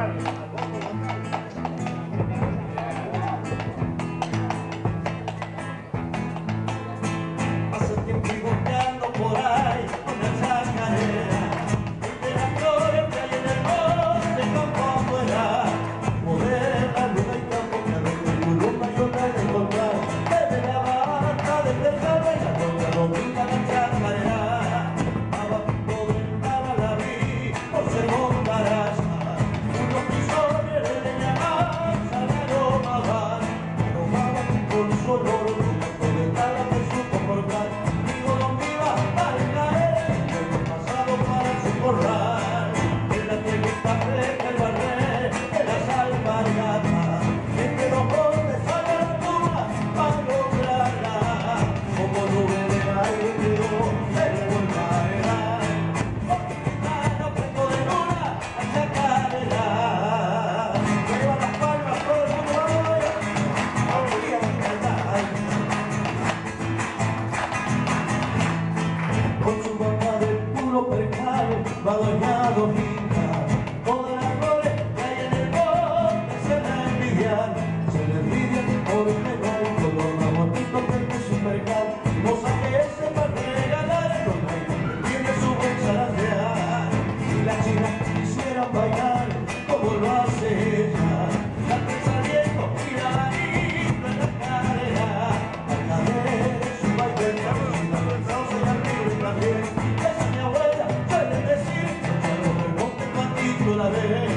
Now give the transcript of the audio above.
Hace tiempo y buscando por ahí una chacarera, de la gloria que hay en el monte campo afuera, mover la luna y campo que a veces Curumba y otra de encontrar, desde la barca, desde el carro y la contra domina la chacarera. Abajo del Tara la vi, por ser montaraz, unos pisones de leña más, salieron a bar, aromaban con su olor, de Tara me supo cortar, digo donde iba a caer, el pasado para su corral, en la tierrita fresca el barrer, de las alpargatas, me quedo por deshacer la luna para lograrla, como nube de aire quedó, se le vuelva a herar, porque gitano prendo de luna a chacarera, lleva las palmas todo el mundo, vamos a ver, con su boca de puro percal, va doña Dominga, todas las flores que hay en el monte se la envidian porque no hay color más bonito que su percal, cosa que sepa regalar, con la tiene su buen zarandear, y las chicas quisieran bailar como lo hace ella, la pensamiento y la manito en la cadera, al caer su baile de música, el sauce y el río también, esa mi abuela suele decir, salgo del monte cuantito la ve.